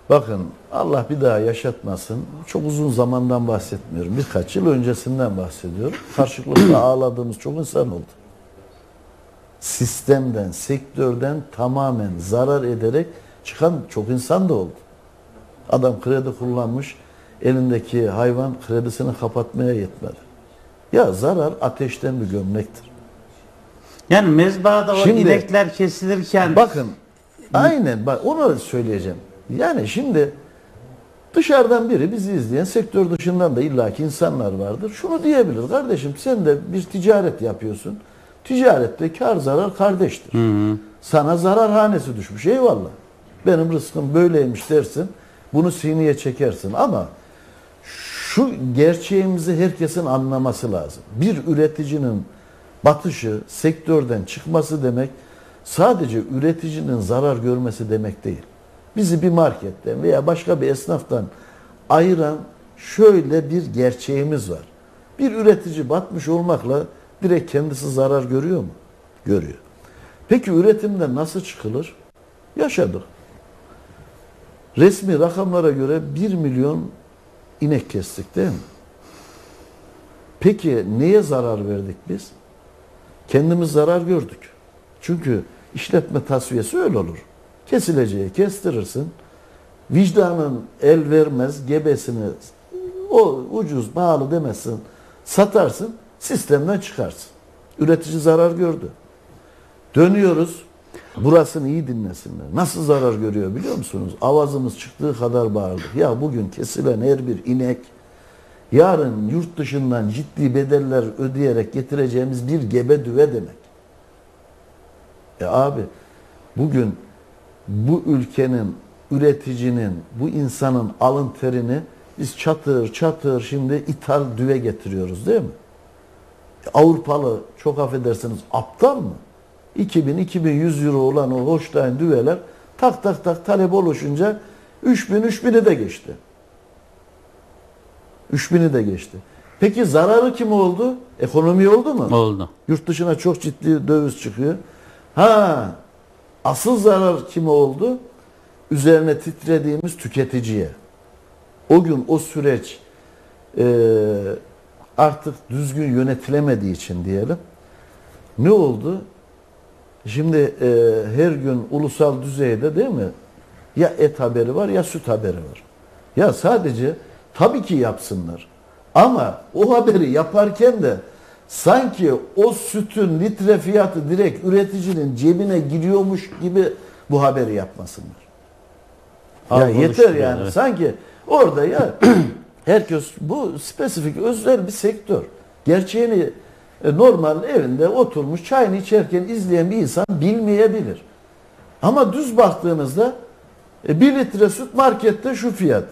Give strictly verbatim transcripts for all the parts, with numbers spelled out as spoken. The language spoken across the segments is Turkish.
Bakın Allah bir daha yaşatmasın. Çok uzun zamandan bahsetmiyorum. Birkaç yıl öncesinden bahsediyorum. Karşılıklı ağladığımız çok insan oldu. Sistemden, sektörden tamamen zarar ederek çıkan çok insan da oldu. Adam kredi kullanmış, elindeki hayvan kredisini kapatmaya yetmedi. Ya zarar ateşten bir gömlektir. Yani mezbahada o Şimdi, inekler kesilirken... Bakın, aynen bak onu söyleyeceğim. Yani şimdi dışarıdan biri bizi izleyen, sektör dışından da illaki insanlar vardır. Şunu diyebilir: kardeşim sen de bir ticaret yapıyorsun. Ticarette kar zarar kardeştir. Hı hı. Sana zarar hanesi düşmüş, eyvallah. Benim rızkım böyleymiş dersin. Bunu sineye çekersin ama şu gerçeğimizi herkesin anlaması lazım. Bir üreticinin batışı, sektörden çıkması demek sadece üreticinin zarar görmesi demek değil. Bizi bir marketten veya başka bir esnaftan ayıran şöyle bir gerçeğimiz var. Bir üretici batmış olmakla direkt kendisi zarar görüyor mu? Görüyor. Peki üretimden nasıl çıkılır? Yaşadık. Resmi rakamlara göre bir milyon inek kestik değil mi? Peki neye zarar verdik biz? Kendimiz zarar gördük. Çünkü işletme tasfiyesi öyle olur. Kesileceği kestirirsin. Vicdanın el vermez, gebesini o ucuz, pahalı demezsin. Satarsın, sistemden çıkarsın. Üretici zarar gördü. Dönüyoruz. Burasını iyi dinlesinler. Nasıl zarar görüyor biliyor musunuz? Avazımız çıktığı kadar bağırdık. Ya bugün kesilen her bir inek yarın yurt dışından ciddi bedeller ödeyerek getireceğimiz bir gebe düve demek. E abi bugün bu ülkenin, üreticinin, bu insanın alın terini biz çatır çatır şimdi ithal düve getiriyoruz değil mi? E Avrupalı, çok affedersiniz, aptal mı? iki bin iki bin yüz euro olan o Holstein düveler tak tak tak talep oluşunca üç bin üç bini de geçti. üç bini de geçti. Peki zararı kim oldu? Ekonomi oldu mu? Oldu. Yurt dışına çok ciddi döviz çıkıyor. Ha, asıl zarar kime oldu? Üzerine titrediğimiz tüketiciye. O gün o süreç e, artık düzgün yönetilemediği için diyelim. Ne oldu? Şimdi e, her gün ulusal düzeyde değil mi? Ya et haberi var ya süt haberi var. Ya sadece tabii ki yapsınlar. Ama o haberi yaparken de sanki o sütün litre fiyatı direkt üreticinin cebine giriyormuş gibi bu haberi yapmasınlar. Ya yeter yani. Evet. Sanki orada ya herkes, bu spesifik özel bir sektör. Gerçeğini normal evinde oturmuş çayını içerken izleyen bir insan bilmeyebilir. Ama düz baktığınızda bir litre süt markette şu fiyat.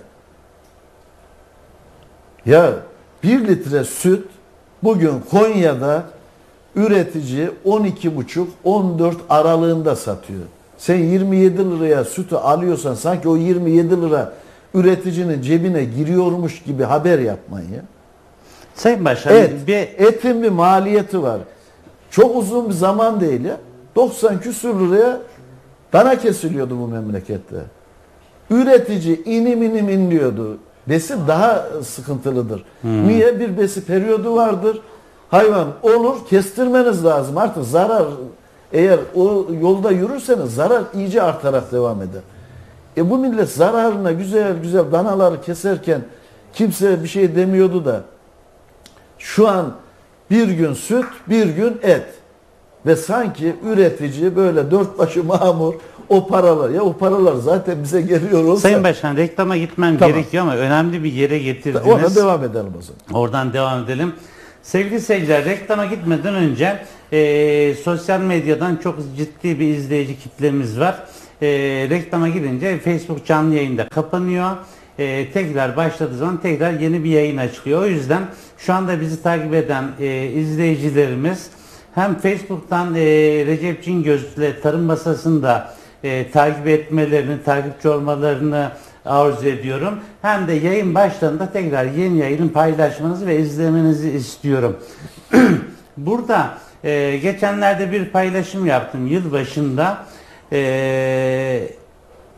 Ya bir litre süt bugün Konya'da üretici on iki buçuk on dört aralığında satıyor. Sen yirmi yedi liraya sütü alıyorsan sanki o yirmi yedi lira üreticinin cebine giriyormuş gibi haber yapmayın ya. Sayın Başkan, Et, bir... etin bir maliyeti var. Çok uzun bir zaman değil ya. doksan küsür liraya dana kesiliyordu bu memlekette. Üretici inim inim inliyordu. Besi daha sıkıntılıdır. Hmm. Niye? Bir besi periyodu vardır. Hayvan olur, kestirmeniz lazım. Artık zarar, eğer o yolda yürürseniz zarar iyice artarak devam eder. E bu millet zararına güzel güzel danaları keserken kimse bir şey demiyordu da şu an bir gün süt, bir gün et. Ve sanki üretici böyle dört başı mamur o paralar, ya o paralar zaten bize geliyor olsa. Sayın Başkan, reklama gitmem tamam. gerekiyor ama önemli bir yere getirdiniz. Ona devam edelim o zaman. Oradan devam edelim. Sevgili seyirciler, reklama gitmeden önce e, sosyal medyadan çok ciddi bir izleyici kitlemiz var. E, reklama gidince Facebook canlı yayında kapanıyor. E, tekrar başladığı zaman tekrar yeni bir yayın açılıyor. O yüzden şu anda bizi takip eden e, izleyicilerimiz hem Facebook'tan e, Recep Cingöz ile Tarım Masası'nda e, takip etmelerini, takipçi olmalarını arzu ediyorum. Hem de yayın başlarında tekrar yeni yayını paylaşmanızı ve izlemenizi istiyorum. Burada e, geçenlerde bir paylaşım yaptım yılbaşında. E,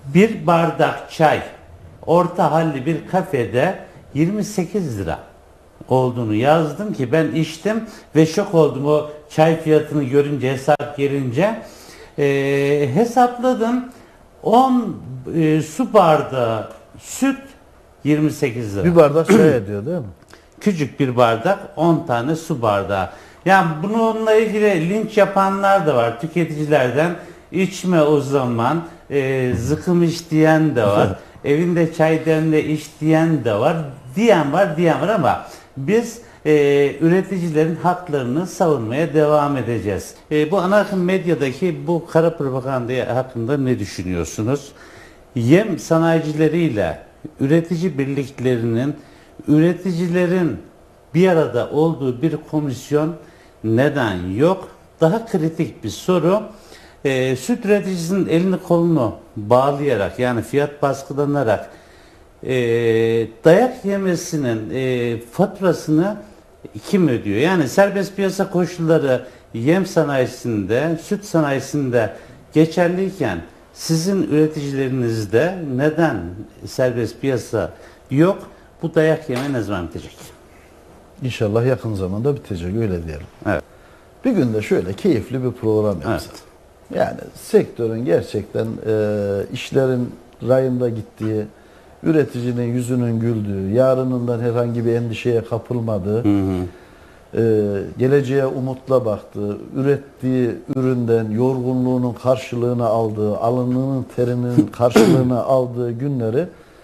Bir bardak çay orta halli bir kafede yirmi sekiz lira olduğunu yazdım ki ben içtim ve şok oldum o çay fiyatını görünce, hesap gelince. Ee, hesapladım, on e, su bardağı süt yirmi sekiz lira. Bir bardak çay ediyor değil mi? Küçük bir bardak, on tane su bardağı. Yani bununla ilgili linç yapanlar da var tüketicilerden. İçme o zaman, e, zıkım iç diyen de var. Evinde çay demle iç diyen de var. Diyen var, diyen var ama biz e, üreticilerin haklarını savunmaya devam edeceğiz. E, bu ana akım medyadaki bu kara propaganda hakkında ne düşünüyorsunuz? Yem sanayicileriyle üretici birliklerinin, üreticilerin bir arada olduğu bir komisyon neden yok? Daha kritik bir soru. E, süt üreticisinin elini kolunu bağlayarak, yani fiyat baskılanarak e, dayak yemesinin e, faturasını kim ödüyor? Yani serbest piyasa koşulları yem sanayisinde, süt sanayisinde geçerliyken sizin üreticilerinizde neden serbest piyasa yok? Bu dayak yeme ne zaman bitecek? İnşallah yakın zamanda bitecek, öyle diyelim. Evet. Bir günde şöyle keyifli bir program yapsak. Evet. Yani sektörün gerçekten e, işlerin rayında gittiği, üreticinin yüzünün güldüğü, yarınından herhangi bir endişeye kapılmadığı, Hı hı. e, geleceğe umutla baktığı, ürettiği üründen yorgunluğunun karşılığını aldığı, alnının terinin karşılığını aldığı günleri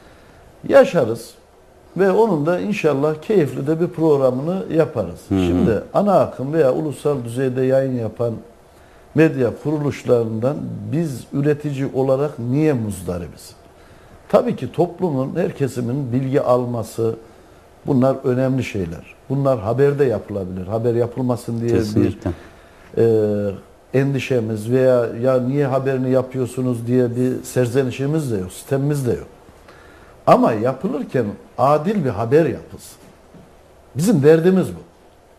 yaşarız. Ve onun da inşallah keyifli de bir programını yaparız. Hı hı. Şimdi ana akım veya ulusal düzeyde yayın yapan medya kuruluşlarından biz üretici olarak niye muzdaribiz? Tabii ki toplumun her kesiminin bilgi alması, bunlar önemli şeyler. Bunlar haberde yapılabilir. Haber yapılmasın diye Kesinlikle. bir e, endişemiz veya ya niye haberini yapıyorsunuz diye bir serzenişimiz de yok, sistemimiz de yok. Ama yapılırken adil bir haber yapılsın. Bizim derdimiz bu.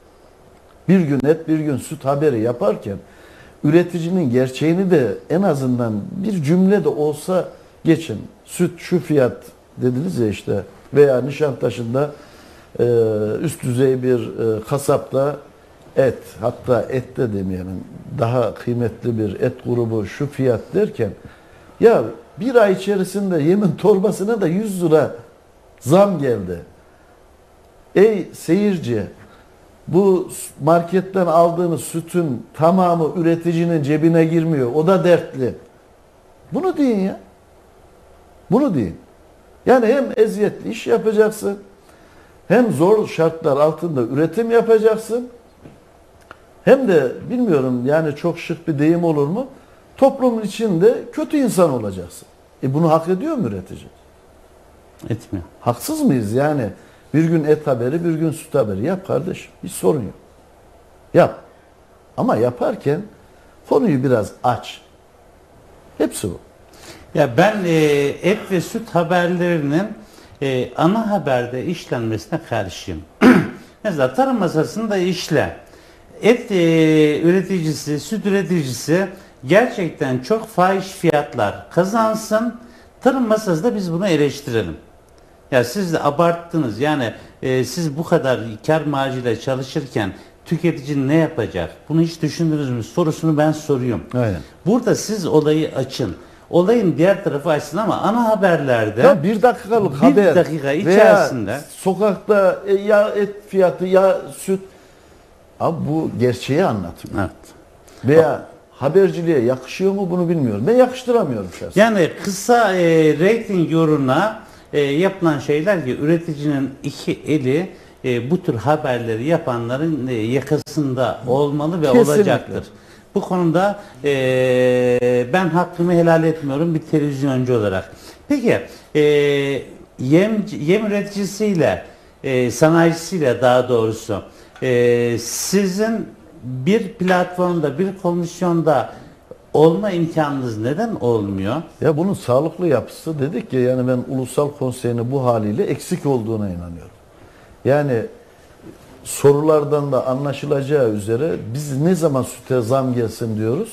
Bir gün et, bir gün süt haberi yaparken üreticinin gerçeğini de en azından bir cümle de olsa geçin. Süt şu fiyat dediniz ya işte, veya Nişantaşı'nda e, üst düzey bir e, kasapta et, hatta et de demeyelim, daha kıymetli bir et grubu şu fiyat derken, ya bir ay içerisinde yemin torbasına da yüz lira zam geldi. Ey seyirci, bu marketten aldığınız sütün tamamı üreticinin cebine girmiyor. O da dertli. Bunu deyin ya. Bunu deyin. Yani hem eziyetli iş yapacaksın, hem zor şartlar altında üretim yapacaksın, hem de bilmiyorum yani çok şık bir deyim olur mu? Toplumun içinde kötü insan olacaksın. E bunu hak ediyor mu üretici? Etmiyor. Haksız mıyız yani? Bir gün et haberi, bir gün süt haberi. Yap kardeşim. Hiç sorun yok. Yap. Ama yaparken konuyu biraz aç. Hepsi bu. Ya ben e, et ve süt haberlerinin e, ana haberde işlenmesine karşıyım. Mesela tarım masasında işle. Et e, üreticisi, süt üreticisi gerçekten çok fahiş fiyatlar kazansın. Tarım masasında biz bunu eleştirelim. Ya siz de abarttınız. Yani e, siz bu kadar kar marjıyla çalışırken tüketici ne yapacak? Bunu hiç düşündünüz mü? Sorusunu ben soruyorum. Aynen. Burada siz olayı açın. Olayın diğer tarafı açsın ama ana haberlerde Ya bir dakikalık bir haber dakika içerisinde veya sokakta e, ya et fiyatı ya süt, abi bu gerçeği anlatmıyor. evet. Veya haberciliğe yakışıyor mu bunu bilmiyorum. Ben yakıştıramıyorum şahsen. Yani kısa e, reyting uğruna e, yapılan şeyler ki üreticinin iki eli e, bu tür haberleri yapanların e, yakasında olmalı ve Kesinlikle. olacaktır. Bu konuda e, ben hakkımı helal etmiyorum bir televizyoncu olarak. Peki e, yem, yem üreticisiyle e, sanayicisiyle daha doğrusu e, sizin bir platformda, bir komisyonda olma imkanınız neden olmuyor? Ya bunun sağlıklı yapısı dedik ya, yani ben ulusal konseyinin bu haliyle eksik olduğuna inanıyorum. Yani sorulardan da anlaşılacağı üzere biz ne zaman süte zam gelsin diyoruz.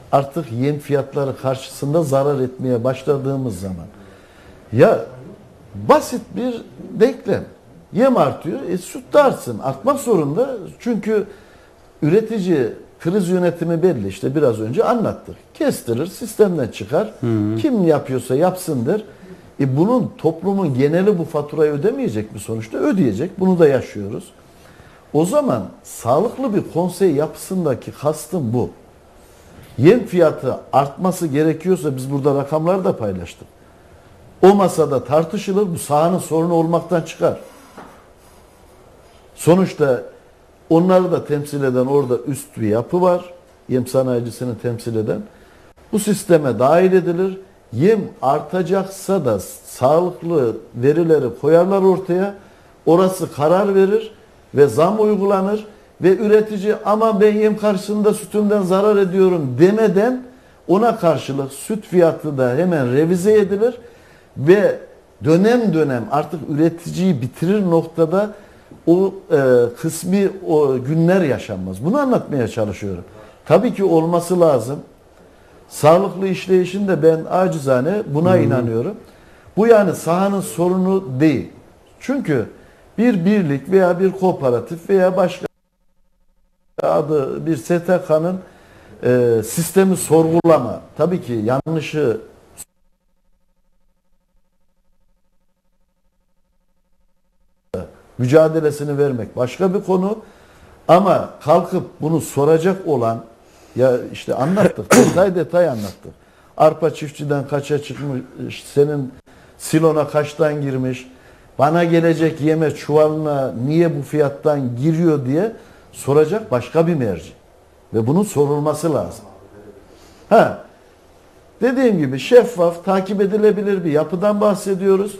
artık yem fiyatları karşısında zarar etmeye başladığımız zaman ya basit bir denklem. Yem artıyor, e, süt de artsın. Artmak zorunda. Çünkü üretici kriz yönetimi belli. İşte biraz önce anlattık. Kestirir, sistemden çıkar. Hı hı. Kim yapıyorsa yapsın der. E bunun toplumun geneli bu faturayı ödemeyecek mi sonuçta? Ödeyecek. Bunu da yaşıyoruz. O zaman sağlıklı bir konsey yapısındaki kastım bu. Yem fiyatı artması gerekiyorsa biz burada rakamları da paylaştık. O masada tartışılır. Bu sahanın sorunu olmaktan çıkar. Sonuçta onları da temsil eden orada üst bir yapı var. Yem sanayicisini temsil eden. Bu sisteme dahil edilir. Yem artacaksa da sağlıklı verileri koyarlar ortaya. Orası karar verir ve zam uygulanır. Ve üretici ama ben yem karşısında sütümden zarar ediyorum demeden ona karşılık süt fiyatı da hemen revize edilir. Ve dönem dönem artık üreticiyi bitirir noktada o e, kısmi o günler yaşanmaz. Bunu anlatmaya çalışıyorum. Tabii ki olması lazım. Sağlıklı işleyişin de ben acizane buna hmm. inanıyorum. Bu yani sahanın sorunu değil. Çünkü bir birlik veya bir kooperatif veya başka adı bir S T K'nın e, sistemi sorgulama. Tabii ki yanlışı mücadelesini vermek başka bir konu. Ama kalkıp bunu soracak olan ya işte anlattık. detay detay anlattık. Arpa çiftçiden kaça çıkmış, senin silona kaçtan girmiş, bana gelecek yeme çuvalına niye bu fiyattan giriyor diye soracak başka bir merci. Ve bunun sorulması lazım. Ha, dediğim gibi şeffaf, takip edilebilir bir yapıdan bahsediyoruz.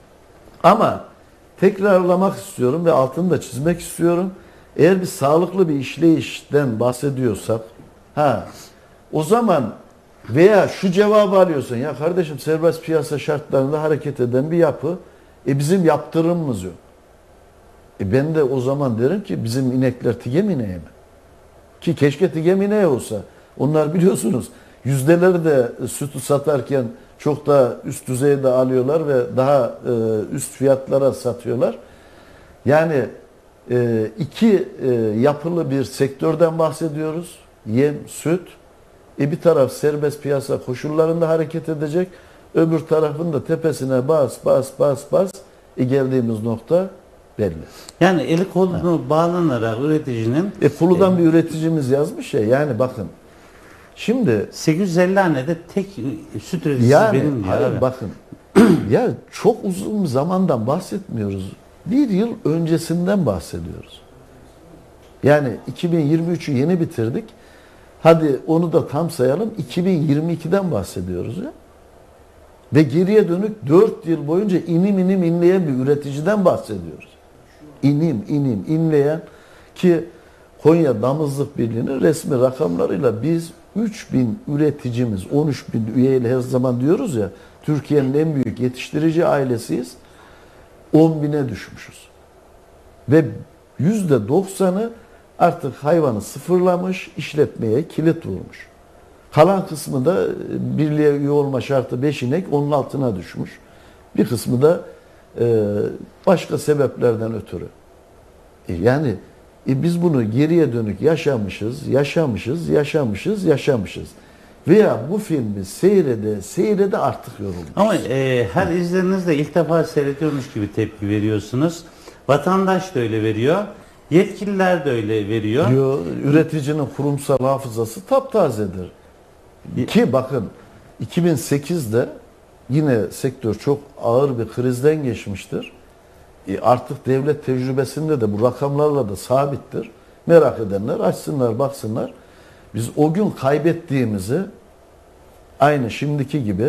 Ama tekrarlamak istiyorum ve altını da çizmek istiyorum. Eğer bir sağlıklı bir işleyişten bahsediyorsak, ha, o zaman veya şu cevabı alıyorsun, ya kardeşim serbest piyasa şartlarında hareket eden bir yapı, e bizim yaptırımımız yok. E ben de o zaman derim ki bizim inekler tigem ineği mi? Ki keşke tigem ineği olsa. Onlar biliyorsunuz yüzdeleri de sütü satarken çok daha üst düzeyde alıyorlar ve daha e, üst fiyatlara satıyorlar. Yani e, iki e, yapılı bir sektörden bahsediyoruz. Yem, süt. E bir taraf serbest piyasa koşullarında hareket edecek. Öbür tarafın da tepesine bas bas bas bas. E geldiğimiz nokta belli. Yani eli kolunu ha. bağlanarak üreticinin... E Kulu'dan e, bir üreticimiz yazmış ya, yani bakın. Şimdi sekiz yüz elli hanede tek süt üreticisi yani, benim diyor abi. Bakın ya çok uzun zamandan bahsetmiyoruz. Bir yıl öncesinden bahsediyoruz. Yani iki bin yirmi üçü yeni bitirdik. Hadi onu da tam sayalım. iki bin yirmi ikiden bahsediyoruz ya. Ve geriye dönük dört yıl boyunca inim inim inleyen bir üreticiden bahsediyoruz. İnim inim inleyen, ki Konya Damızlık Birliği'nin resmi rakamlarıyla biz üç bin üreticimiz, on üç bin üyeyle her zaman diyoruz ya, Türkiye'nin en büyük yetiştirici ailesiyiz. on bine düşmüşüz. Ve yüzde doksanı artık hayvanı sıfırlamış, işletmeye kilit vurmuş. Kalan kısmı da birliğe üye olma şartı beş inek, onun altına düşmüş. Bir kısmı da e, başka sebeplerden ötürü. E, yani e, biz bunu geriye dönük yaşamışız, yaşamışız, yaşamışız, yaşamışız. Veya bu filmi seyrede, seyrede artık yorulmuş. Ama e, her izlerinizde ilk defa seyrediyormuş gibi tepki veriyorsunuz. Vatandaş da öyle veriyor. Yetkililer de öyle veriyor. Diyor, üreticinin kurumsal hafızası taptazedir. Ki bakın iki bin sekizde yine sektör çok ağır bir krizden geçmiştir. E artık devlet tecrübesinde de bu rakamlarla da sabittir. Merak edenler açsınlar, baksınlar. Biz o gün kaybettiğimizi aynı şimdiki gibi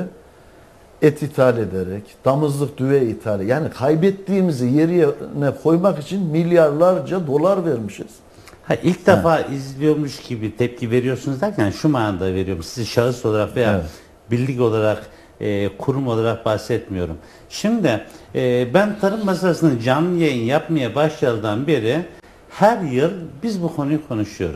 et ithal ederek, damızlık düve ithal, yani kaybettiğimizi yerine koymak için milyarlarca dolar vermişiz. Ha, ilk defa ha. izliyormuş gibi tepki veriyorsunuz derken şu manada veriyorum. Sizi şahıs olarak veya evet. birlik olarak, e, kurum olarak bahsetmiyorum. Şimdi e, ben Tarım Masası'nın canlı yayın yapmaya başladığından beri her yıl biz bu konuyu konuşuyoruz.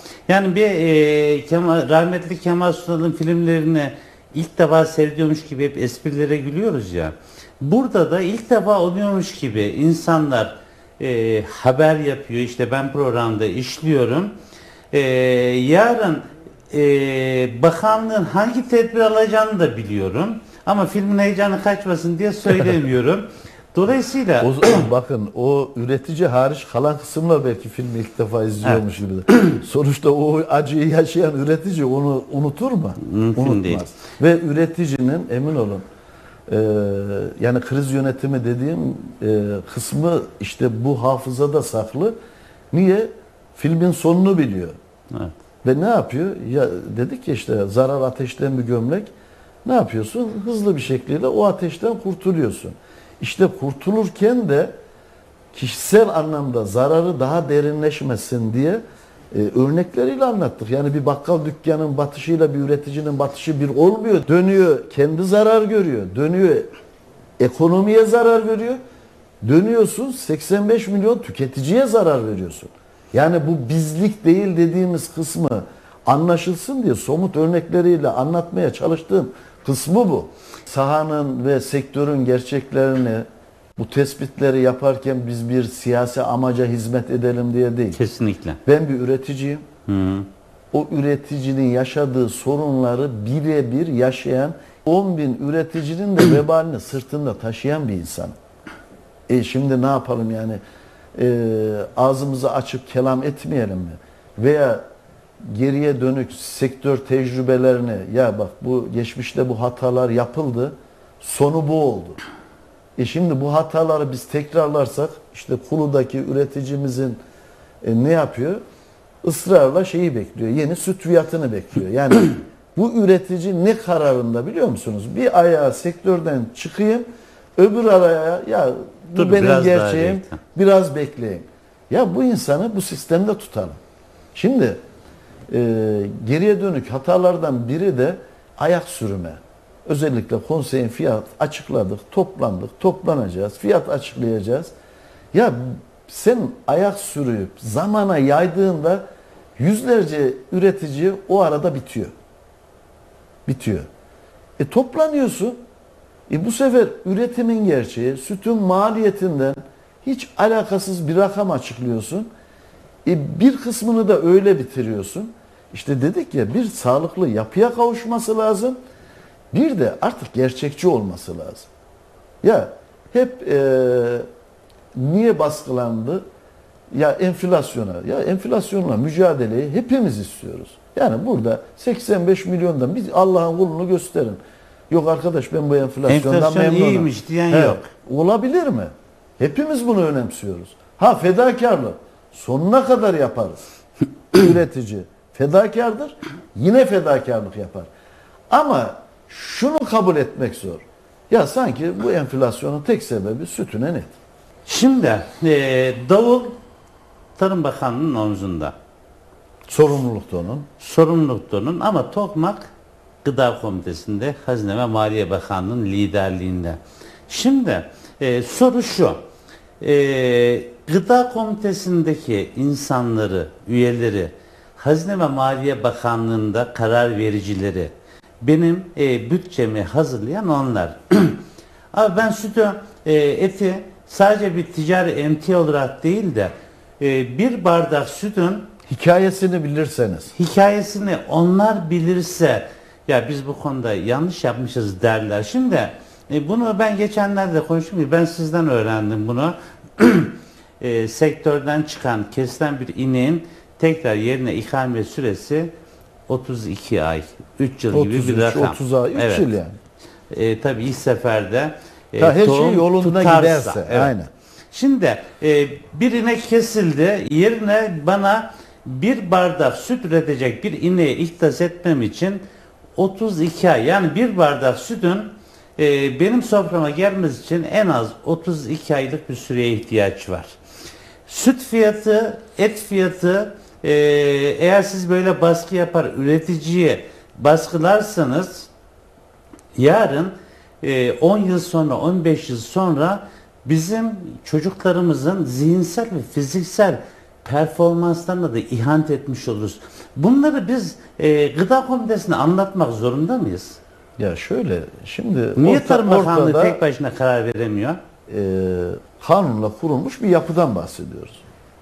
Yani bir e, Kemal, rahmetli Kemal Sunal'ın filmlerini ilk defa seyrediyormuş gibi hep esprilere gülüyoruz ya. Burada da ilk defa oluyormuş gibi insanlar e, haber yapıyor. İşte ben programda işliyorum. E, yarın e, bakanlığın hangi tedbir alacağını da biliyorum. Ama filmin heyecanı kaçmasın diye söylemiyorum. Dolayısıyla O, bakın o üretici hariç kalan kısımla belki filmi ilk defa izliyormuş gibi. Sonuçta o acıyı yaşayan üretici onu unutur mu? Mümkün Unutmaz. değil. Ve üreticinin emin olun e, yani kriz yönetimi dediğim e, kısmı işte bu hafızada saklı. Niye? Filmin sonunu biliyor. evet. Ve ne yapıyor? Ya dedik ya işte zarar ateşten bir gömlek. Ne yapıyorsun? Hızlı bir şekilde o ateşten kurtuluyorsun. İşte kurtulurken de kişisel anlamda zararı daha derinleşmesin diye e, örnekleriyle anlattık. Yani bir bakkal dükkanının batışıyla bir üreticinin batışı bir olmuyor. Dönüyor kendi zarar görüyor. Dönüyor ekonomiye zarar veriyor. Dönüyorsun seksen beş milyon tüketiciye zarar veriyorsun. Yani bu bizlik değil dediğimiz kısmı anlaşılsın diye somut örnekleriyle anlatmaya çalıştığım kısmı bu. Sahanın ve sektörün gerçeklerini, bu tespitleri yaparken biz bir siyasi amaca hizmet edelim diye değil. Kesinlikle. Ben bir üreticiyim. Hı. O üreticinin yaşadığı sorunları birebir yaşayan on bin üreticinin de vebalini sırtında taşıyan bir insan. E şimdi ne yapalım yani? E, ağzımızı açıp kelam etmeyelim mi? Veya geriye dönük sektör tecrübelerini, ya bak bu geçmişte bu hatalar yapıldı, sonu bu oldu. E şimdi bu hataları biz tekrarlarsak işte Kulu'daki üreticimizin e, ne yapıyor? Israrla şeyi bekliyor, yeni süt fiyatını bekliyor. Yani bu üretici ne kararında biliyor musunuz? Bir ayağı sektörden çıkayım, öbür ayağa ya bu Dur, benim biraz gerçeğim, biraz bekleyin. Ya bu insanı bu sistemde tutalım. Şimdi e, geriye dönük hatalardan biri de ayak sürüme. Özellikle konseyin fiyat açıkladık, toplandık, toplanacağız, fiyat açıklayacağız. Ya sen ayak sürüyüp zamana yaydığında yüzlerce üretici o arada bitiyor. Bitiyor. E toplanıyorsun. E bu sefer üretimin gerçeği, sütün maliyetinden hiç alakasız bir rakam açıklıyorsun. E bir kısmını da öyle bitiriyorsun. İşte dedik ya bir sağlıklı yapıya kavuşması lazım. Bir de artık gerçekçi olması lazım. Ya hep e, niye baskılandı? Ya enflasyona. Ya enflasyonla mücadeleyi hepimiz istiyoruz. Yani burada seksen beş milyondan bir Allah'ın kulunu gösterin. Yok arkadaş ben bu enflasyondan Enflasyon memnunum. iyiymiş diyen He, yok. olabilir mi? Hepimiz bunu önemsiyoruz. Ha fedakarlık. Sonuna kadar yaparız. Üretici fedakardır. Yine fedakarlık yapar. Ama şunu kabul etmek zor. Ya sanki bu enflasyonun tek sebebi sütüne net. Şimdi e, davul Tarım Bakanlığı'nın omzunda. Sorumluluk da onun. Sorumluluk da onun ama TOKMAK Gıda Komitesi'nde Hazine ve Maliye Bakanlığı'nın liderliğinde. Şimdi e, soru şu. E, Gıda Komitesi'ndeki insanları, üyeleri, Hazine ve Maliye Bakanlığı'nda karar vericileri, benim e, bütçemi hazırlayan onlar. Abi ben sütü, e, eti sadece bir ticari emtia olarak değil de e, bir bardak sütün Hikayesini bilirseniz. hikayesini onlar bilirse ya biz bu konuda yanlış yapmışız derler. Şimdi e, bunu ben geçenlerde konuştum. Ben sizden öğrendim bunu. e, sektörden çıkan, kesilen bir ineğin tekrar yerine ikame süresi otuz iki ay, üç yıl gibi bir rakam. otuz ay, üç evet. yıl yani. E, tabii ilk seferde e, Ta her şey tohum yolunda tutarsa, giderse. evet. Aynen. Şimdi e, bir inek kesildi. Yerine bana bir bardak süt üretecek bir ineği ihdas etmem için otuz iki ay, yani bir bardak sütün e, benim soframa gelmesi için en az otuz iki aylık bir süreye ihtiyaç var. Süt fiyatı, et fiyatı, e, eğer siz böyle baskı yapar üreticiye baskılarsanız yarın e, on yıl sonra, on beş yıl sonra bizim çocuklarımızın zihinsel ve fiziksel performanslarına da ihanet etmiş oluruz. Bunları biz e, Gıda Komitesi'ne anlatmak zorunda mıyız? Ya şöyle, şimdi Niye orta, Tarım Bakanlığı ortada tek başına karar veremiyor? e, kanunla kurulmuş bir yapıdan bahsediyoruz.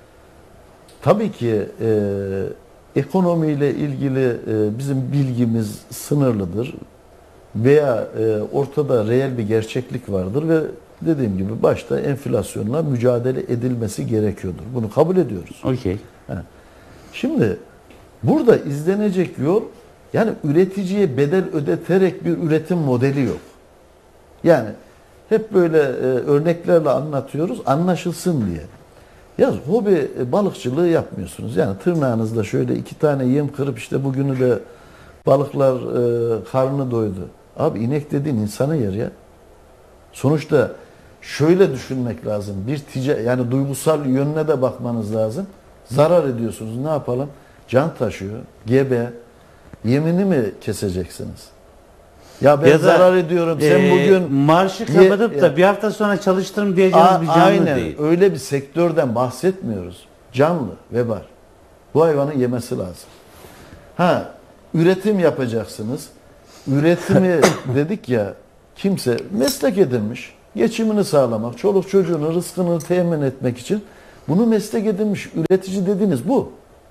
Tabii ki e, ekonomiyle ilgili e, bizim bilgimiz sınırlıdır veya e, ortada reel bir gerçeklik vardır ve dediğim gibi başta enflasyonla mücadele edilmesi gerekiyordur. Bunu kabul ediyoruz. Okey. Şimdi burada izlenecek yol, yani üreticiye bedel ödeterek bir üretim modeli yok. Yani hep böyle e, örneklerle anlatıyoruz, anlaşılsın diye. Ya hobi balıkçılığı yapmıyorsunuz. Yani tırnağınızda şöyle iki tane yem kırıp işte bugünü de balıklar e, karnı doydu. Abi inek dediğin insanı yer ya. Sonuçta şöyle düşünmek lazım. Bir ticari, yani duygusal yönüne de bakmanız lazım. Zarar ediyorsunuz. Ne yapalım? Can taşıyor. Gebe. Yemini mi keseceksiniz? Ya ben Ya da, zarar ediyorum. Sen e, bugün marşı ye- kapatıp da ya- bir hafta sonra çalıştırım diyeceğimiz A- bir canlı aynen değil. öyle bir sektörden bahsetmiyoruz. Canlı, vebal. Bu hayvanın yemesi lazım. Ha, üretim yapacaksınız. Üretimi dedik ya, kimse meslek edinmiş, geçimini sağlamak, çoluk çocuğunu, rızkını temin etmek için bunu meslek edinmiş üretici dediğiniz bu.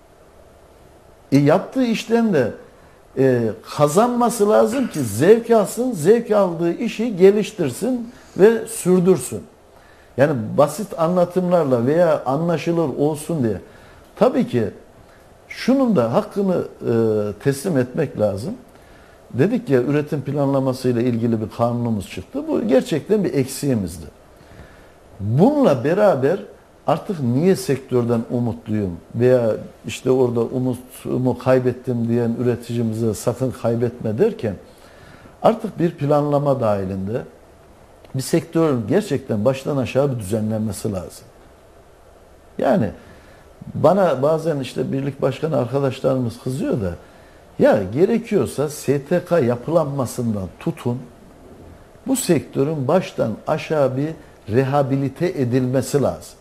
E, yaptığı işten de e, kazanması lazım ki zevk alsın, zevk aldığı işi geliştirsin ve sürdürsün. Yani basit anlatımlarla veya anlaşılır olsun diye. Tabii ki şunun da hakkını e, teslim etmek lazım. Dedik ya, üretim planlaması ile ilgili bir kanunumuz çıktı. Bu gerçekten bir eksiğimizdi. Bununla beraber artık niye sektörden umutluyum veya işte orada umutumu kaybettim diyen üreticimize sakın kaybetme derken, artık bir planlama dahilinde bir sektörün gerçekten baştan aşağı bir düzenlenmesi lazım. Yani bana bazen işte birlik başkanı arkadaşlarımız kızıyor da, ya gerekiyorsa S T K yapılanmasından tutun, bu sektörün baştan aşağı bir rehabilite edilmesi lazım.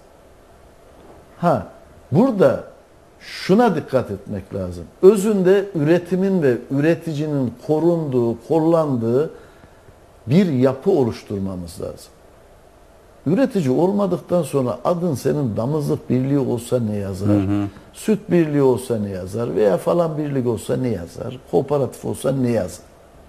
Ha, burada şuna dikkat etmek lazım. Özünde üretimin ve üreticinin korunduğu, kollandığı bir yapı oluşturmamız lazım. Üretici olmadıktan sonra adın senin damızlık birliği olsa ne yazar, hı hı. süt birliği olsa ne yazar veya falan birlik olsa ne yazar, kooperatif olsa ne yazar.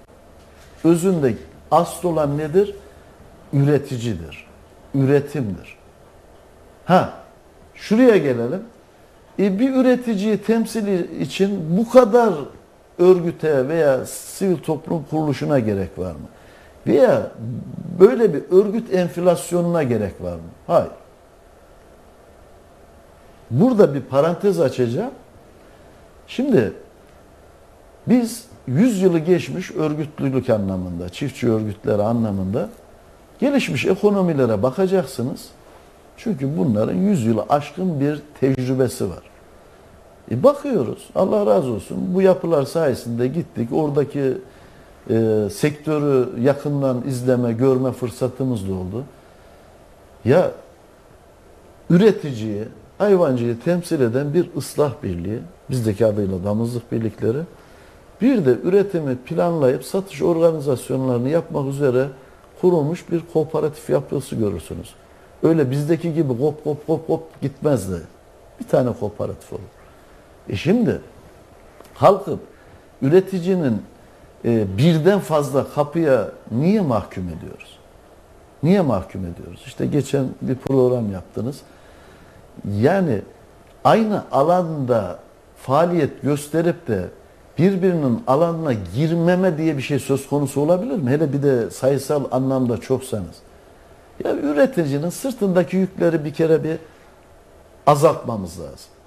Özünde asıl olan nedir? Üreticidir, üretimdir. Ha, şuraya gelelim. E, bir üreticiyi temsili için bu kadar örgüte veya sivil toplum kuruluşuna gerek var mı? Veya böyle bir örgüt enflasyonuna gerek var mı? Hayır. Burada bir parantez açacağım. Şimdi biz yüz yılı geçmiş örgütlülük anlamında, çiftçi örgütleri anlamında gelişmiş ekonomilere bakacaksınız. Çünkü bunların yüz yılı aşkın bir tecrübesi var. E bakıyoruz, Allah razı olsun, bu yapılar sayesinde gittik, oradaki e, sektörü yakından izleme, görme fırsatımız da oldu. Ya üreticiyi, hayvancıyı temsil eden bir ıslah birliği, bizdeki adıyla damızlık birlikleri, bir de üretimi planlayıp satış organizasyonlarını yapmak üzere kurulmuş bir kooperatif yapısı görürsünüz. Öyle bizdeki gibi hop hop hop hop gitmez de. Bir tane kooperatif olur. E şimdi kalkıp üreticinin e, birden fazla kapıya niye mahkum ediyoruz? Niye mahkum ediyoruz? İşte geçen bir program yaptınız. Yani aynı alanda faaliyet gösterip de birbirinin alanına girmeme diye bir şey söz konusu olabilir mi? Hele bir de sayısal anlamda çoksanız. Ya üreticinin sırtındaki yükleri bir kere bir azaltmamız lazım.